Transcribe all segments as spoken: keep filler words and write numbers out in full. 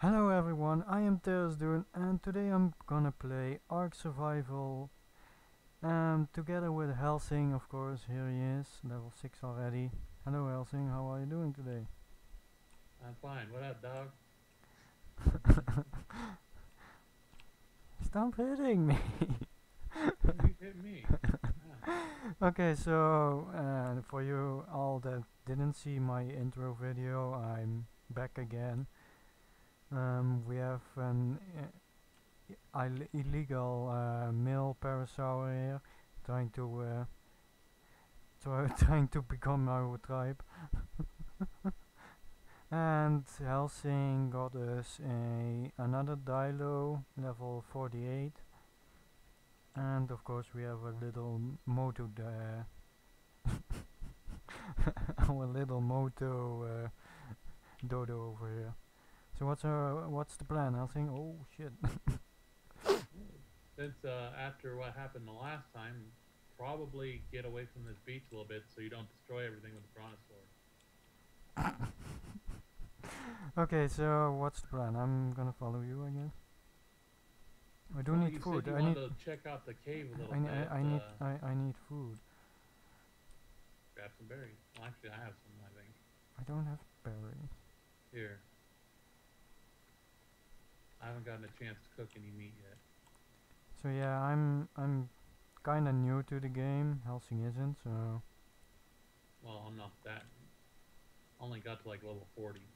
Hello everyone, I am Tharizdun and today I'm gonna play ARK Survival um, together with Hellsing, of course. Here he is, level six already. Hello Hellsing, how are you doing today? I'm fine. What up, dog? Stop hitting me! Oh, you hit me. Ah, Okay, so uh, for you all that didn't see my intro video, I'm back again. Um, we have an uh, ill illegal uh, male parasaur here trying to uh, try trying to become our tribe. And Helsing got us a another Dilo level forty-eight, and of course we have a little moto uh, our little moto uh, dodo over here. So what's our what's the plan, Helsing? Oh shit! since uh, after what happened the last time, probably get away from this beach a little bit so you don't destroy everything with the brontosaur. Okay, so what's the plan? I'm gonna follow you, I guess. I do Well, need you said food. you I need wanted to check out the cave a I, little I, bit. I need Uh, I, I need food. grab some berries. Well, actually, I have some. I think I don't have berries. here. I haven't gotten a chance to cook any meat yet. So yeah, I'm I'm kinda new to the game. Helsing isn't, so Well, I'm not that. Only got to like level forty.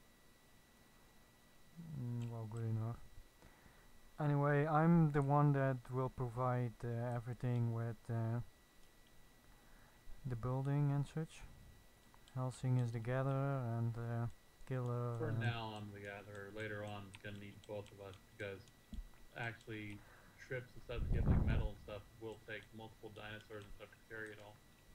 mm, well, good enough. Anyway, I'm the one that will provide uh, everything with uh, the building and such. Helsing is the gatherer and uh, killer For and now, I'm the gatherer. Later on, gonna need both of us because actually trips and stuff to get like metal and stuff will take multiple dinosaurs and stuff to carry it all.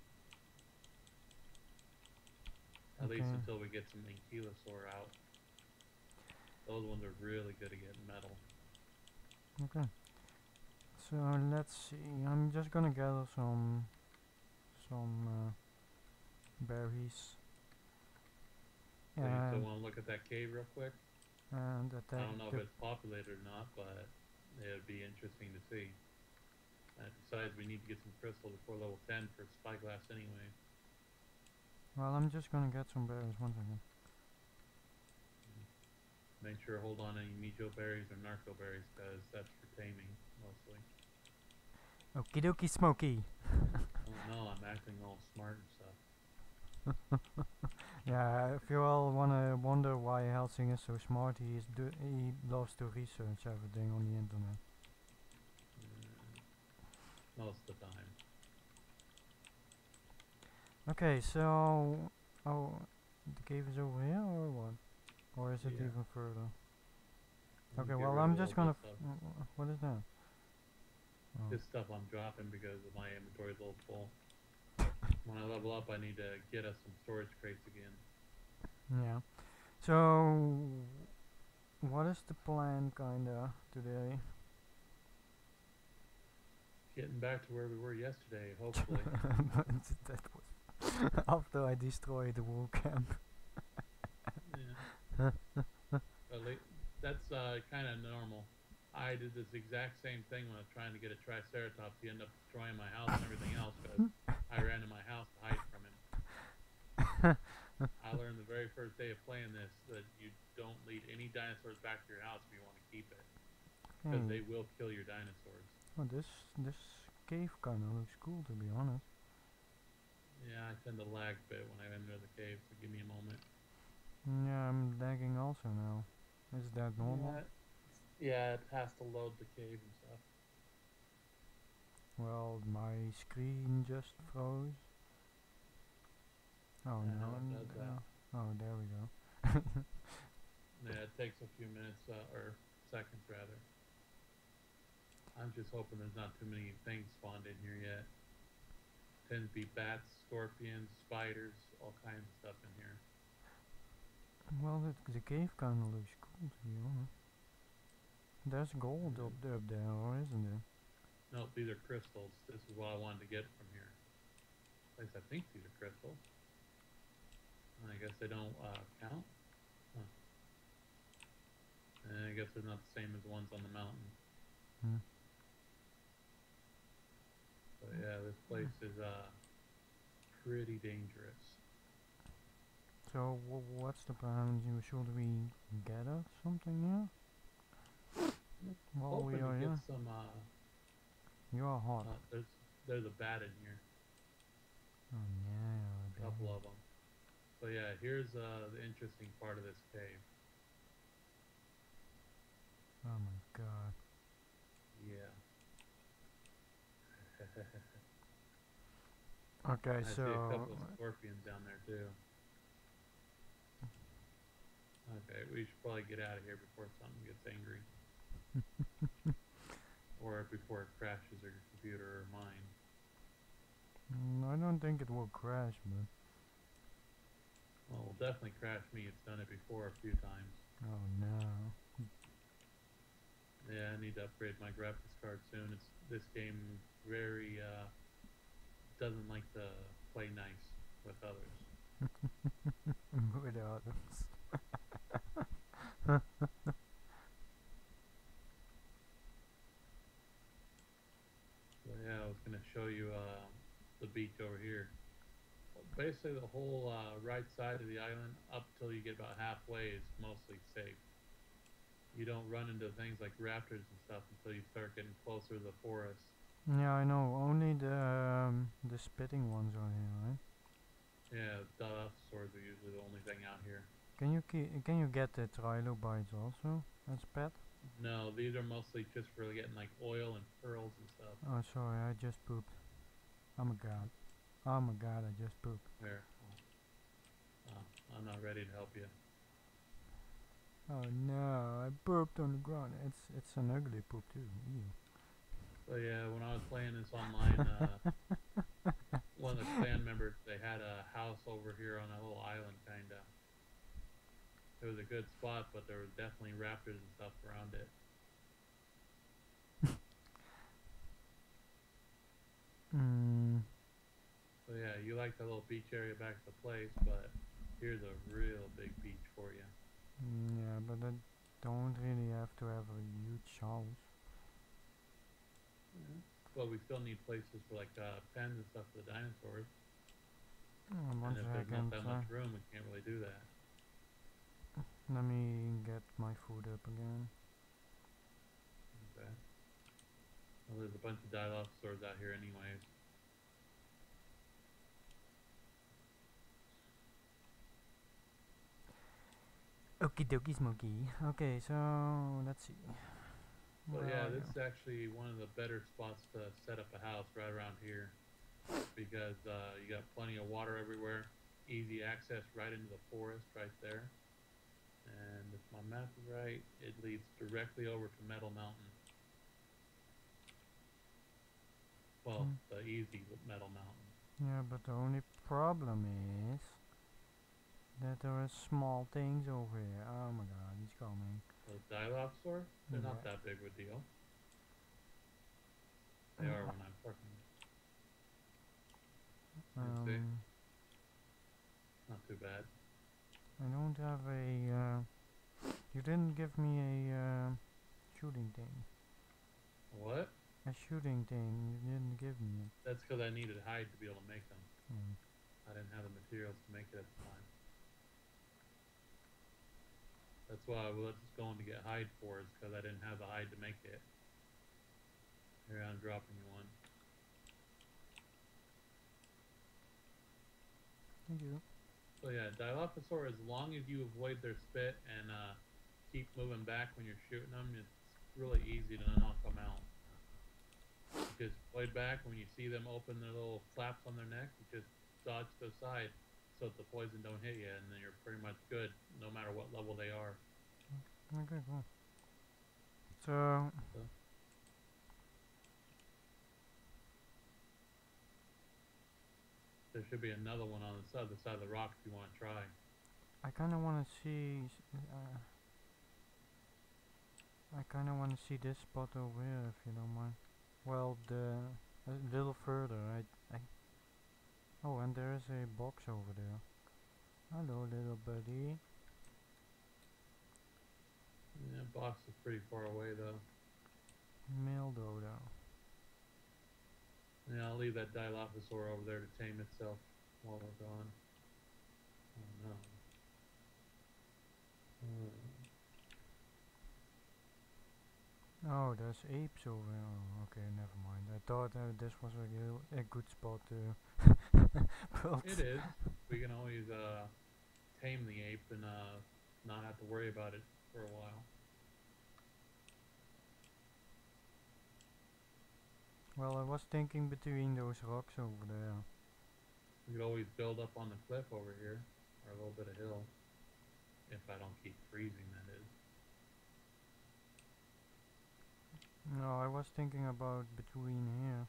At least okay, until we get some ankylosaur out. Those ones are really good at getting metal. okay. So let's see. I'm just gonna gather some some uh, berries So you still and want to look at that cave real quick? and I attack don't know if the. it's populated or not, but it would be interesting to see. And besides, we need to get some crystal before level ten for spyglass anyway. Well, I'm just gonna get some berries. One second. Make sure to hold on any mijo berries or narco berries because that's for taming mostly. Okie dokie, Smoky. Oh no, I'm acting all smart and stuff. Yeah, if you all wanna wonder why Helsing is so smart, he is do he loves to research everything on the internet. Mm, most of the time. Okay, so oh, the cave is over here or what? Or is it Yeah. even further? We'll Okay, get well rid I'm of all just this gonna. F stuff. w- what is that? Oh, This stuff I'm dropping because my inventory's a little full. When I level up, I need to get us some storage crates again. yeah. So what is the plan, kinda today? Getting back to where we were yesterday, hopefully. But that was after I destroyed the wool camp. Yeah. But la- that's uh, kind of normal. I did this exact same thing when I was trying to get a Triceratops. He ended up destroying my house and everything else because I ran to my house to hide from him. I learned the very first day of playing this that you don't lead any dinosaurs back to your house if you want to keep it because Okay. they will kill your dinosaurs. Oh, this this cave kinda looks cool, to be honest. Yeah, I tend to lag a bit when I enter the cave, so give me a moment. Yeah, I'm lagging also now. Is that normal? Yeah, yeah, it has to load the cave and stuff. Well, my screen just froze. Oh I know no, it n- does that. uh, oh there we go. Yeah, it takes a few minutes uh, or seconds rather. I'm just hoping there's not too many things spawned in here yet. Tends to be bats, scorpions, spiders, all kinds of stuff in here. Well, the, the cave kinda looks cool, to be honest. There's gold up Mm. there, up there, or isn't there? Nope, these are crystals. This is what I wanted to get from here. At least I think these are crystals. I guess they don't uh, count. Huh. I I guess they're not the same as the ones on the mountain. Hmm. But yeah, this place is uh pretty dangerous. So w what's the plan? You should we get us something here? While we Hoping to are get here, some. Uh, you are hot. uh, there's there's a bat in here, Oh yeah, a couple of them. But yeah, here's uh the interesting part of this cave. oh my god. Yeah. Okay, I so see a couple of scorpions down there too. Okay, we should probably get out of here before something gets angry. Or before it crashes your computer or mine. mm, I don't think it will crash, but Well, it'll definitely crash me. It's done it before a few times. oh no. Yeah, I need to upgrade my graphics card soon. It's this game very uh, doesn't like to play nice with others. With others. So yeah, I was gonna show you uh, the beach over here. Basically, the whole uh, right side of the island, up till you get about halfway, is mostly safe. You don't run into things like raptors and stuff until you start getting closer to the forest. Yeah, I know. Only the um, the spitting ones are here, right? Yeah, dinosaurs are usually the only thing out here. Can you ke can you get the trilobites also as pet? No, these are mostly just for getting like oil and pearls and stuff. Oh, sorry, I just pooped. Oh my god. Oh my god, I just pooped. There. Oh, I'm not ready to help you. Oh no, I pooped on the ground. It's it's an ugly poop too. Ew. So yeah, when I was playing this online, uh, one of the clan members, they had a house over here on a little island, kinda. It was a good spot, but there was definitely raptors and stuff around it. Mm. So yeah, you like the little beach area back to the place, but here's a real big beach for you. Mm, yeah, but I don't really have to have a huge house. Yeah. Well, we still need places for like uh, pens and stuff for the dinosaurs. Mm, one And if there's not second. that Uh, much room, we can't really do that. let me get my food up again. Okay. Well, there's a bunch of dinosaurs out here anyways. Okie dokie smoky. Okay, so let's see. Well, Where yeah, are this you? is actually one of the better spots to set up a house right around here because uh, you got plenty of water everywhere, easy access right into the forest right there. And if my map is right, it leads directly over to Metal Mountain. Well, Hmm. the easy Metal Mountain. Yeah, but the only problem is that there are small things over here. Oh my god, he's coming. Those Dilophosaurs, they're not Yeah. that big of a deal. They are when I'm parking. You see? Um, Not too bad. I don't have a. Uh, you didn't give me a uh, shooting thing. What? A shooting thing. You didn't give me it. That's because I needed hide to be able to make them. Hmm. I didn't have the materials to make it at the time. That's why I was going to get hide for, is because I didn't have the hide to make it. Here, I'm dropping you one. Thank you. So yeah, Dilophosaur, as long as you avoid their spit and uh, keep moving back when you're shooting them, it's really easy to knock them out. You just avoid back when you see them open their little flaps on their neck, you just dodge to the side so that the poison don't hit you, and then you're pretty much good no matter what level they are. Okay, cool. So, So, there should be another one on the other side of the rock if you want to try. I kind of want to see. Uh, I kind of want to see this spot over here, if you don't mind. Well, the a little further. I, I. Oh, and there is a box over there. Hello, little buddy. Yeah, box is pretty far away though. Male dodo. And I'll leave that Dilophosaur over there to tame itself while we're gone. Oh no. Hmm. Oh, there's apes over there. Oh, okay, never mind. I thought uh, this was a, real, a good spot to build. It is. We can always uh, tame the ape and uh, not have to worry about it for a while. Well, I was thinking between those rocks over there. We could always build up on the cliff over here, or a little bit of hill. If I don't keep freezing, that is. No, I was thinking about between here.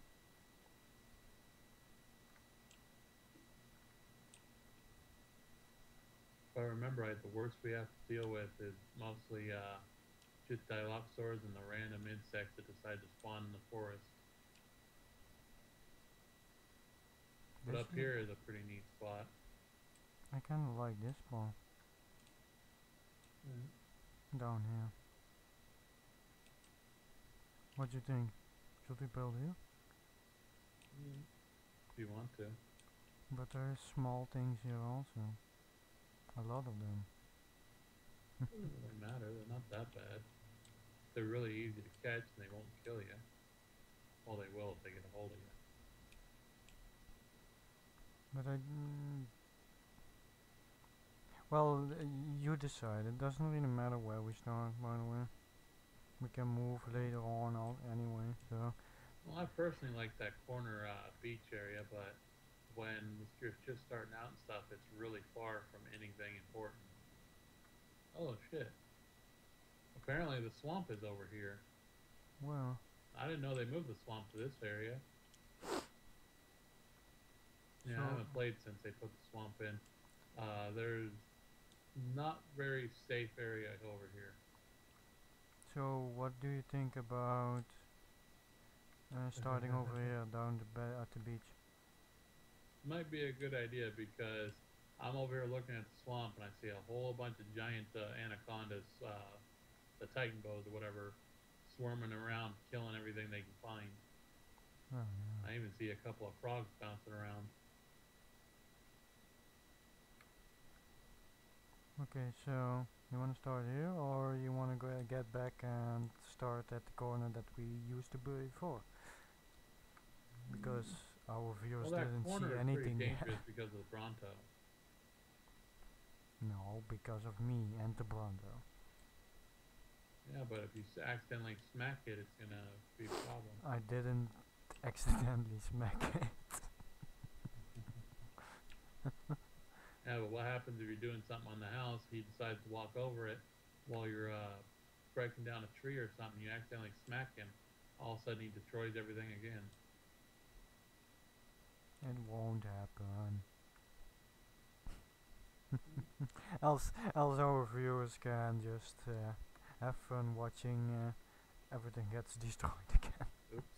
If I remember right, the worst we have to deal with is mostly uh, just Dilophosaurs and the random insects that decide to spawn in the forest. But This up here is a pretty neat spot. I kind of like this spot. Mm. Down here. What do you think? Should we build here? Mm. If you want to. But there's small things here also. A lot of them. It doesn't really matter, they're not that bad. They're really easy to catch and they won't kill you. Well, they will if they get a hold of you. But I... Mm, well, uh, you decide. It doesn't really matter where we start, by the way. We can move later on out anyway, so... Well, I personally like that corner uh, beach area, but when you're just starting out and stuff, it's really far from anything important. Oh, shit. Apparently the swamp is over here. Well... I didn't know they moved the swamp to this area. Yeah, So I haven't played since they put the swamp in. Uh, there's not very safe area over here. So, what do you think about uh, starting over here down the ba at the beach? Might be a good idea because I'm over here looking at the swamp and I see a whole bunch of giant uh, anacondas, uh, the titan boas or whatever, swarming around, killing everything they can find. Oh, yeah. I even see a couple of frogs bouncing around. Okay, so you want to start here, or you want to go get back and start at the corner that we used to be before? Because our viewers Well, that didn't corner see is anything pretty yet. dangerous because of the Bronto. No, because of me and the Bronto. Yeah, but if you s- accidentally smack it, it's gonna be a problem. I didn't accidentally smack it. Yeah, but what happens if you're doing something on the house, he decides to walk over it while you're uh, breaking down a tree or something, you accidentally smack him, all of a sudden he destroys everything again. It won't happen. else, else our viewers can just uh, have fun watching uh, everything gets destroyed again. Oops.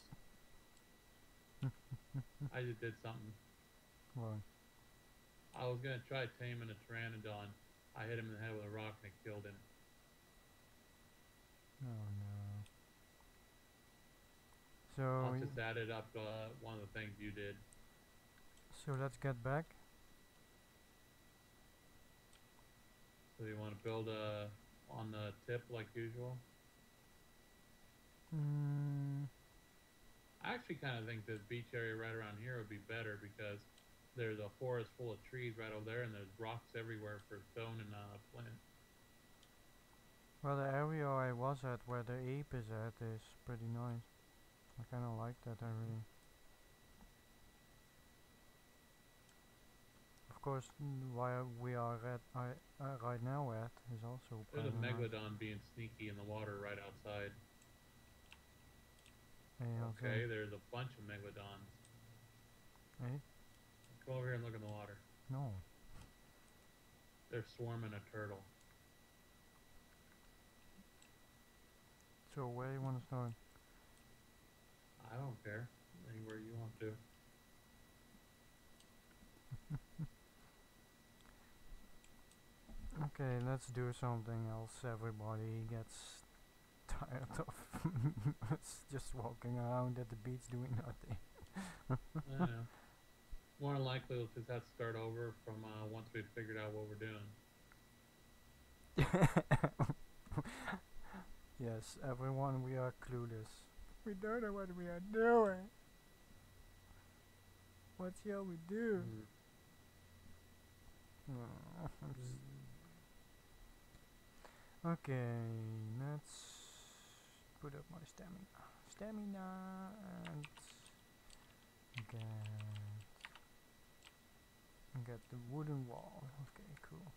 I just did something. Well, I was gonna try taming a pteranodon. I hit him in the head with a rock and it killed him. oh no. So, I'll y- just add it up to uh, one of the things you did. so let's get back. So you want to build a on the tip like usual? Mm, I actually kind of think this beach area right around here would be better because there's a forest full of trees right over there and there's rocks everywhere for stone and uh, flint. well, the area I was at, where the ape is at, is pretty nice. I kind of like that area. Of course, mm, where we are at I, uh, right now at is also There's a pretty nice. megalodon being sneaky in the water right outside. Hey, how's Okay, that? there's a bunch of megalodons. Hey? Come over here and look in the water. No. They're swarming a turtle. So where you want to start? I don't care. Anywhere you want to. Okay, let's do something else. Everybody gets tired of just walking around at the beach doing nothing. I know. More than likely, we'll just have to start over from uh, once we've figured out what we're doing. Yes, everyone, we are clueless. We don't know what we are doing. What shall we do? Mm. Oh, I'm s- okay, let's put up my stamina. Stamina and get get the wooden wall. Okay, cool.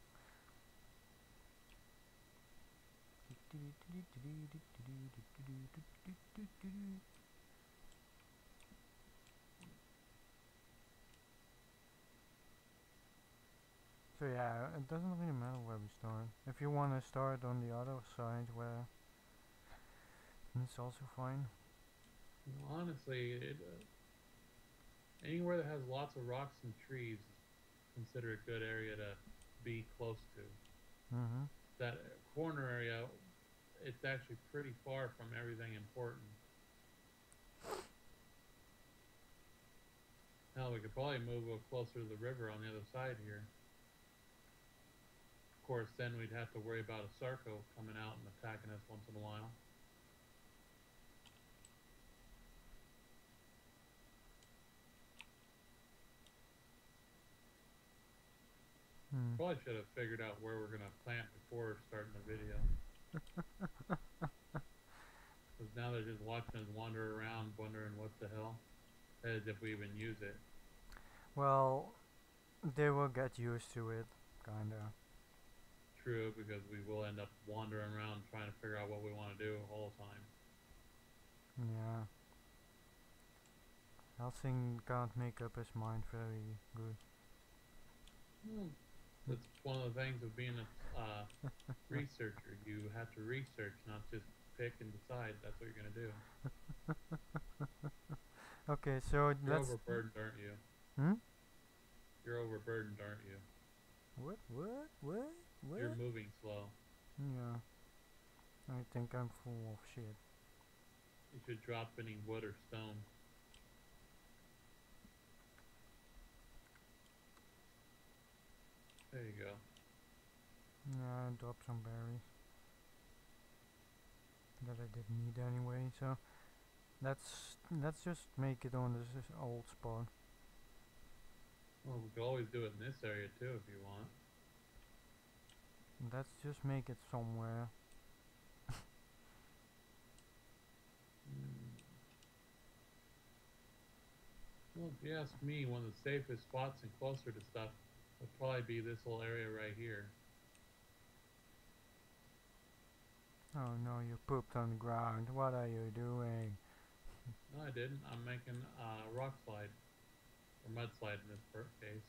So yeah, it doesn't really matter where we start. If you want to start on the other side, where it's also fine. Honestly, it, uh, anywhere that has lots of rocks and trees is considered a good area to be close to. Mm-hmm. That corner area, it's actually pretty far from everything important. Hell, we could probably move a little closer to the river on the other side here. Of course, then we'd have to worry about a Sarco coming out and attacking us once in a while. Mm. Probably should have figured out where we're gonna plant before starting the video. Because now they're just watching us wander around, wondering what the hell, as if we even use it. Well, they will get used to it, kinda. True, because we will end up wandering around trying to figure out what we want to do all the time. Yeah. Hellsing can't make up his mind very good. Hmm. That's one of the things of being a uh, researcher. You have to research, not just pick and decide that's what you're gonna do. Okay, so You're let's. overburdened, aren't you? Hmm? You're overburdened, aren't you? What? What? What? What? You're moving slow. Yeah. I think I'm full of shit. You should drop any wood or stone. There you go. Yeah, I dropped some berries that I didn't need anyway. So let's let's just make it on this, this old spot. Well, we could always do it in this area too if you want. Let's just make it somewhere. Mm. Well, if you ask me, one of the safest spots and closer to stuff would probably be this little area right here. Oh no, you pooped on the ground. What are you doing? No, I didn't. I'm making a rock slide. Or mudslide in this per- case.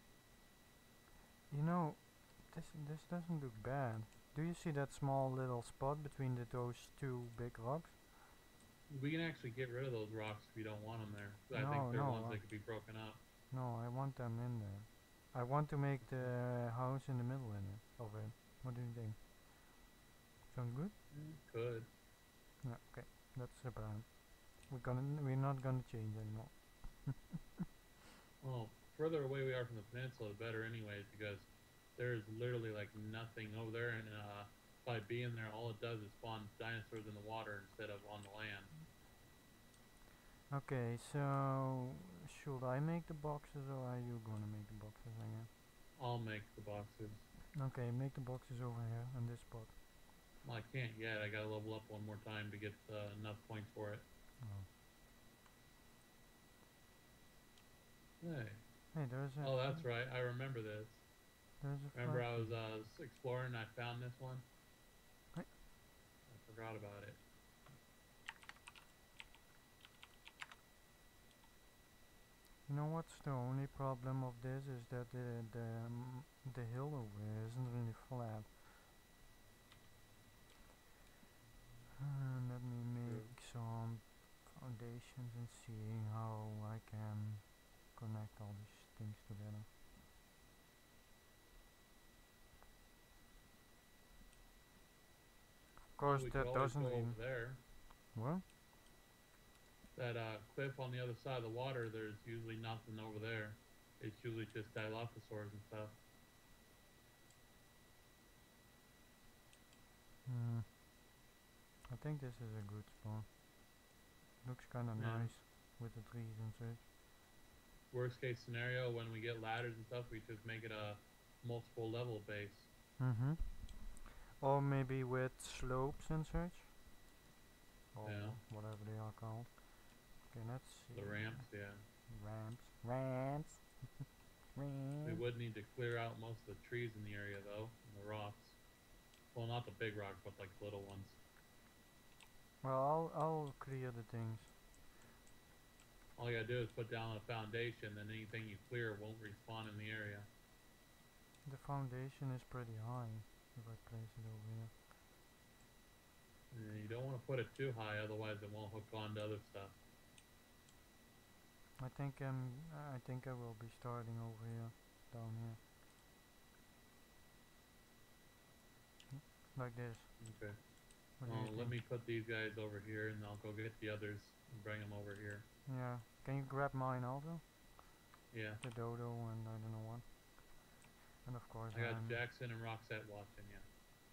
You know, this this doesn't look bad. Do you see that small little spot between the, those two big rocks? We can actually get rid of those rocks if you don't want them there. I No, think they're no, ones uh, that could be broken up. No, I want them in there. I want to make the house in the middle in it of it. What do you think? Sound good? Mm, could. Yeah, okay. That's the plan. We're gonna we're not gonna change anymore. Well, further away we are from the peninsula, the better anyways, because there's literally like nothing over there, and uh, by being there, all it does is spawn dinosaurs in the water instead of on the land. Okay, so should I make the boxes or are you gonna make the boxes again? I'll make the boxes. Okay, make the boxes over here on this spot. Well, I can't yet. I gotta level up one more time to get uh, enough points for it. Oh. Hey. Hey, there's a. Oh, that's right. I remember this. There's a. Remember I flag. was uh, exploring and I found this one? Hey. I forgot about it. You know what's the only problem of this is that the the um, the hill over here isn't really flat. Uh, let me make True. some foundations and see how I can connect all these things together. Of Well, course we could that always doesn't go over mean... there. What? That uh, cliff on the other side of the water, there's usually nothing over there. It's usually just dilophosaurs and stuff. Hmm. I think this is a good spawn. Looks kinda Yeah. nice with the trees and such. Worst case scenario, when we get ladders and stuff, we just make it a multiple level base. Mm-hmm. Or maybe with slopes and such. Or Yeah. whatever they are called. Okay, let's see. The ramps, yeah. Ramps. Ramps. We Ramps. would need to clear out most of the trees in the area though, and the rocks. Well, not the big rocks, but like the little ones. Well, I'll, I'll clear the things. All you gotta do is put down a foundation, then anything you clear won't respawn in the area. The foundation is pretty high if I place it over here. And you don't want to put it too high, otherwise it won't hook on to other stuff. I think um I think I will be starting over here, down here, like this. Okay. What do Well, you let think? me put these guys over here, and I'll go get the others and bring them over here. Yeah. Can you grab mine also? Yeah. The dodo and I don't know what. And of course I got I'm Jackson and Roxette watching you.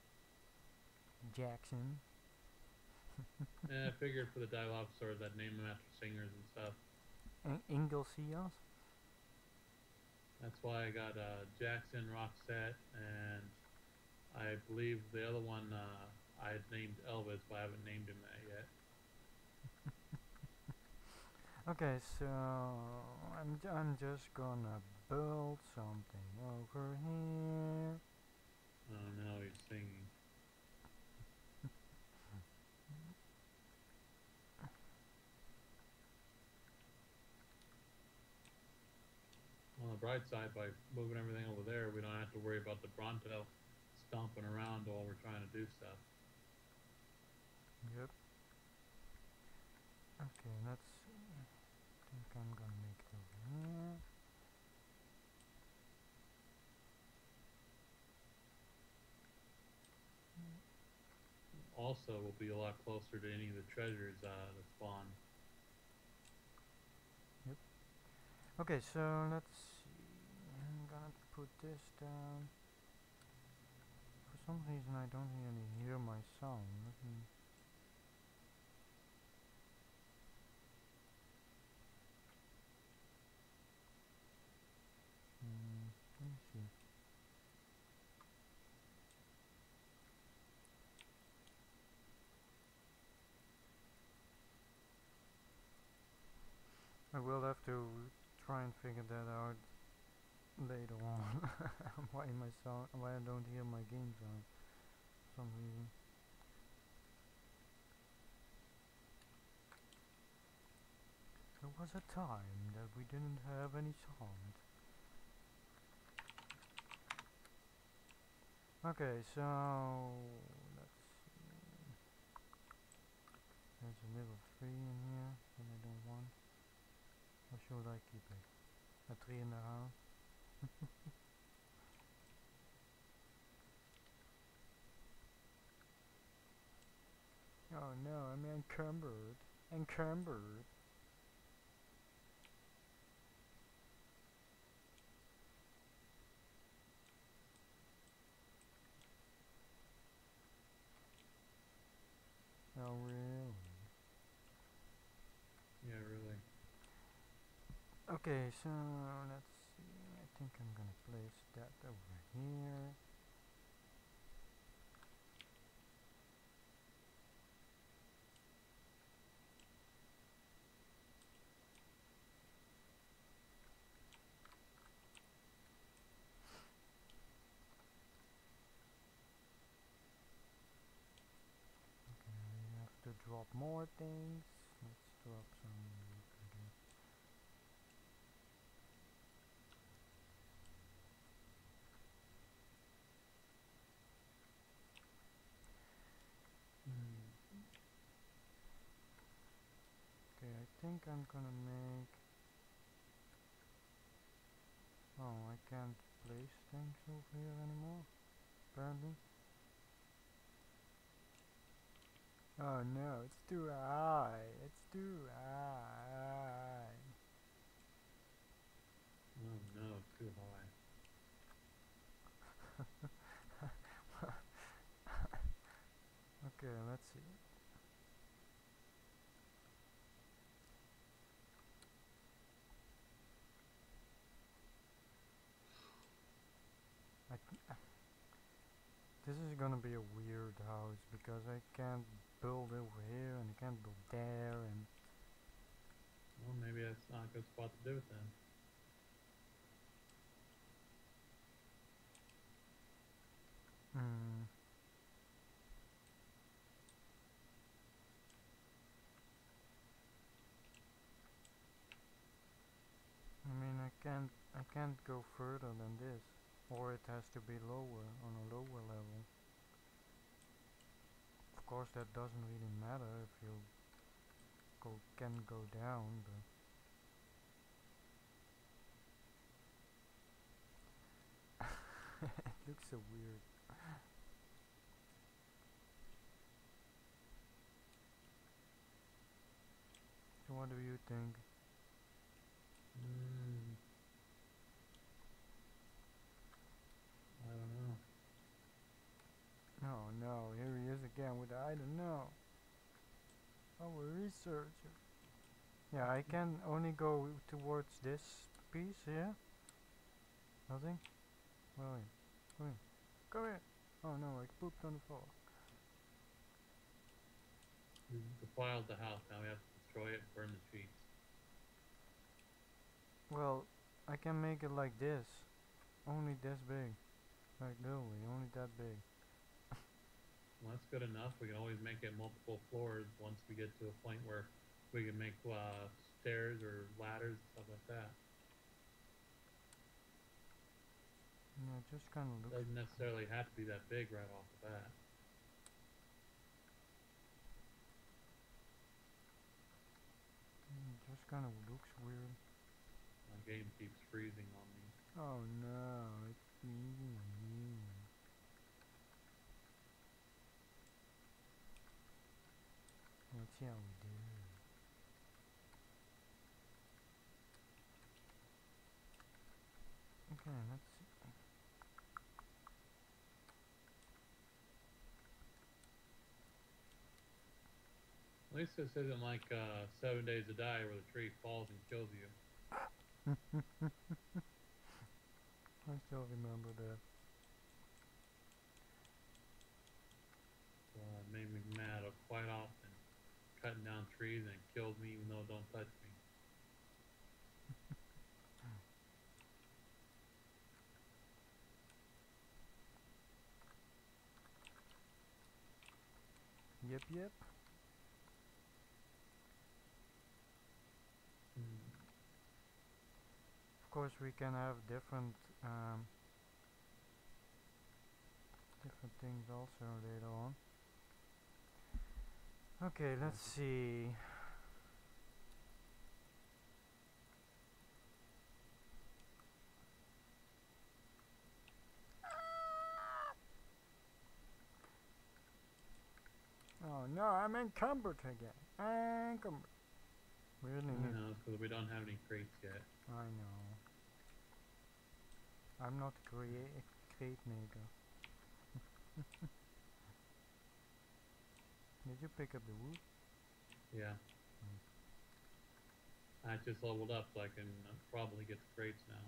Jackson. Yeah, I figured for the Dilophosaurs I'd name them after singers and stuff. In Inglesias? That's why I got uh, Jackson, Roxette, and I believe the other one uh, I had named Elvis, but I haven't named him that yet. Okay, so I'm j I'm just gonna build something over here. Oh, now he's singing. On the bright side, by moving everything over there, we don't have to worry about the Bronto stomping around while we're trying to do stuff. Yep. Okay, let's see. I think I'm gonna make it over here. Also, we'll be a lot closer to any of the treasures uh, that spawn. Yep. Okay, so let's see. I'm gonna put this down. For some reason I don't really hear my sound. Let me... Hmm, let me see. I will have to try and figure that out later on. why my sound, why I don't hear my game sound for some reason. There was a time that we didn't have any sound. Okay, so let's see. There's a little three in here that I don't want. Or should I keep it? A three in the house? Oh no, I'm encumbered. Encumbered. Oh really? Yeah, really. Okay, so let's see. I think I'm gonna place that over here. Okay, we have to drop more things. Let's drop some wood again. Mm. Okay, I think I'm gonna make... Oh, I can't place things over here anymore, apparently. Oh no, it's too high. It's too high. Oh no, too high. Okay, let's see. I This is gonna be a weird house because I can't build over here and I can't build there and Well, maybe that's not a good spot to do it then. mm, I mean I can't I can't go further than this, or it has to be lower on a lower level. Of course that doesn't really matter if you go can go down, but it looks so weird. So what do you think? Mm, I don't know. Oh no, here he is again with the I don't know. Our researcher. Yeah, I can only go towards this piece here. Nothing? Wait, come here. Come here! Oh no, I pooped on the floor. We defiled the house. Now we have to destroy it and burn the sheets. Well, I can make it like this. Only this big. Like literally, only that big. Well, that's good enough. We can always make it multiple floors once we get to a point where we can make uh, stairs or ladders and stuff like that. Yeah, it just kinda looks... Doesn't necessarily have to be that big right off the bat. Mm, it just kinda looks weird. My game keeps freezing on me. Oh no, it's freezing on you. Let's see how we do. Okay, let's see. At least this isn't like uh, Seven Days to Die where the tree falls and kills you. I still remember that. Uh, it made me mad quite often. Cutting down trees and it kills me even though it don't touch me. Yep, yep. Hmm. Of course, we can have different um, different things also later on. Okay, let's see. Oh no, I'm encumbered again. Encumbered. Really I need... know, it's because we don't have any crates yet. I know. I'm not a create crate maker. Did you pick up the wood? Yeah. Mm. I just leveled up so I can uh, probably get the crates now.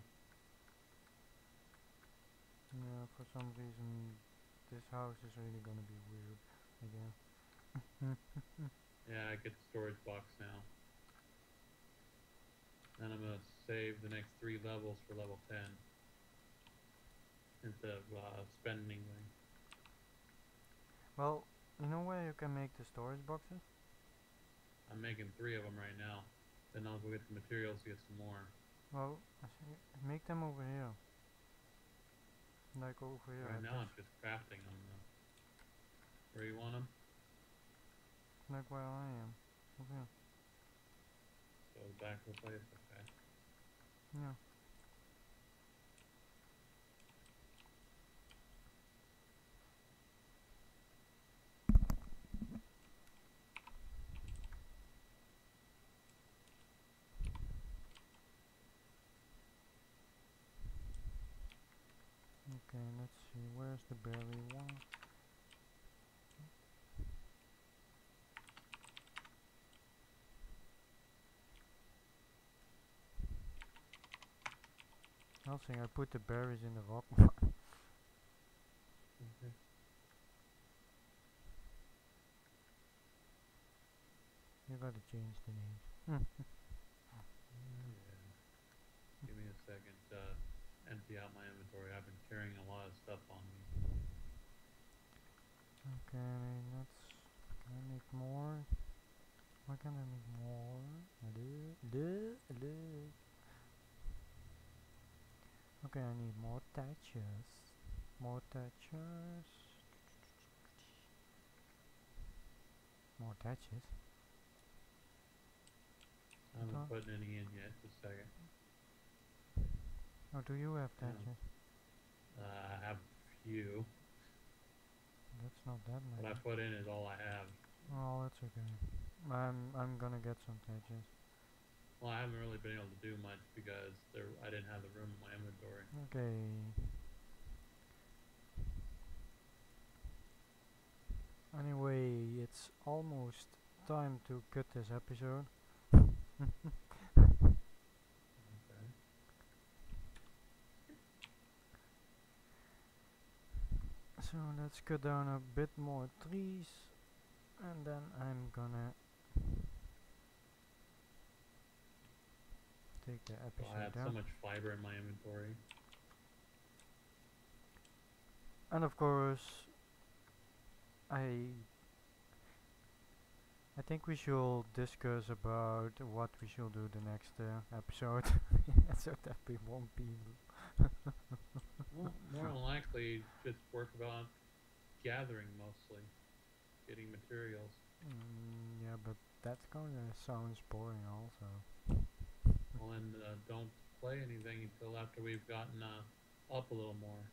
Yeah, for some reason this house is really gonna be weird again. Yeah, I get the storage box now. Then I'm gonna save the next three levels for level ten. Instead of uh, spending anything. Well, you know where you can make the storage boxes? I'm making three of them right now. Then I'll go get the materials to get some more. Well, I see, make them over here. Like over here. Right at now this- I'm just crafting them though. Where you want them? Like where I am. Over here. So back to the place, okay. Yeah. Okay, let's see, where's the berry one? Hellsing, I put the berries in the rock one. Okay. You gotta change the names. Uh, yeah. Give me a second to empty out my inventory. I've been carrying a lot of stuff on me. Okay, let's. Can I make more? Why can't I make more? Hello? Hello? Hello? Okay, I need more thatches. More thatches. More thatches. I haven't Don't- put any in yet. Just a second. Oh, do you have Yeah. thatches? Uh, I have a few. That's not that What I many. put in is all I have. Oh, that's okay. I'm I'm gonna get some thatches. Well, I haven't really been able to do much because there I didn't have the room in my inventory. Okay. Anyway, it's almost time to cut this episode. Okay. So let's cut down a bit more trees, and then I'm gonna take the So episode I had down. so much fiber in my inventory. And of course, I I think we should discuss about what we should do the next uh, episode, so that we won't be. Well, more than likely, just work about gathering mostly, getting materials. Mm, yeah, but that's gonna sounds boring also. Well, and uh, don't play anything until after we've gotten uh, up a little more.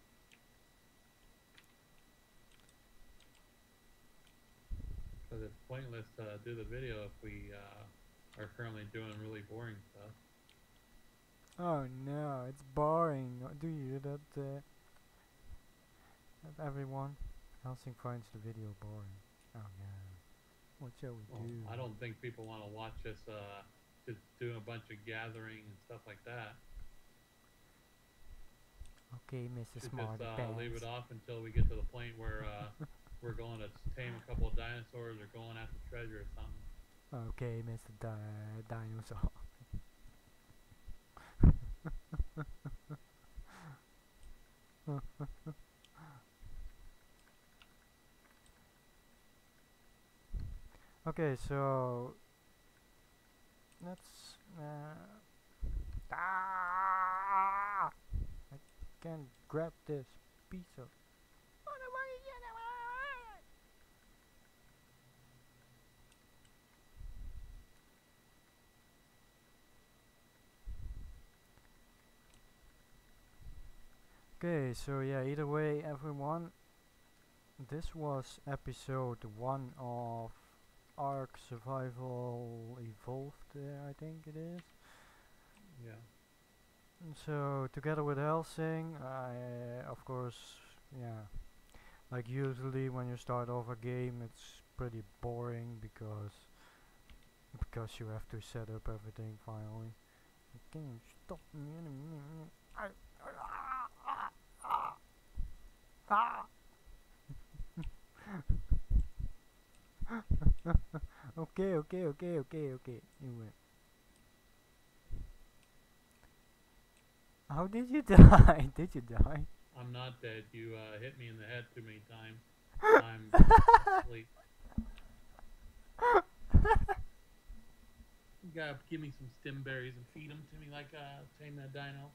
Because it's pointless to do the video if we uh, are currently doing really boring stuff. Oh no, it's boring. No- Do you hear that? Uh, that everyone, Helsing finds the video boring. Oh no. What shall we Well, do? I don't think people want to watch us uh, just doing a bunch of gathering and stuff like that. Okay, Missus Should Smarty just uh, Pants. leave it off until we get to the point where uh, we're going to tame a couple of dinosaurs or going after treasure or something. Okay, Mister Di- Dinosaur. Okay, so let's. Uh, ah! I can't grab this piece of. Okay, so yeah, either way, everyone, this was episode one of ARK Survival Evolved, uh, I think it is. Yeah. And so, together with Helsing, I, uh, of course, yeah, like usually when you start off a game, it's pretty boring because because you have to set up everything finally. Can you stop me in a minute? I, ah! Okay, okay, okay, okay, okay. You win. How did you die? Did you die? I'm not dead. You uh, hit me in the head too many times. I'm asleep. You gotta give me some stem berries and feed them to me like uh, tame that dino.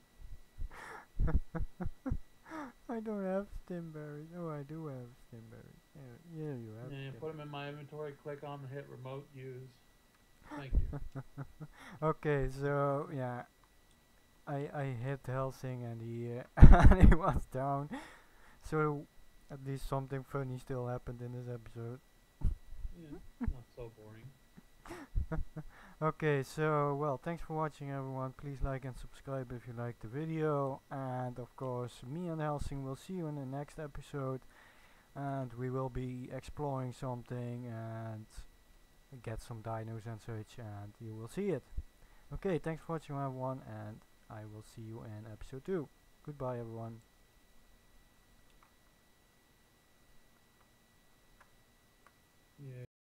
I don't have stem berries. Oh, I do have stem berries. Yeah, yeah, you have. Yeah, stem put them in my inventory. Click on hit remote use. Thank you. Okay, so yeah, I I hit Helsing and he uh, and he was down. So at least something funny still happened in this episode. Yeah, not so boring. Okay, so well, thanks for watching everyone. Please like and subscribe if you like the video. And of course, me and Helsing will see you in the next episode. And we will be exploring something and get some dinos and such, and you will see it. Okay, thanks for watching everyone, and I will see you in episode two. Goodbye everyone.